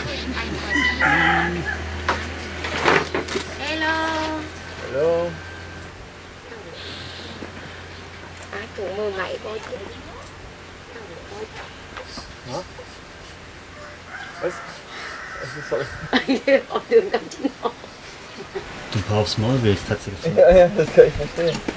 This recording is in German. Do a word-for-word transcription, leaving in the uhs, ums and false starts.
Hello. Hallo. Ai cũng mười ngày coi chứ. Hả? Was? Sorry. Auf dem ganzen Ort. Du brauchst Maul, will ich tatsächlich. Ja, ja, das kann ich verstehen.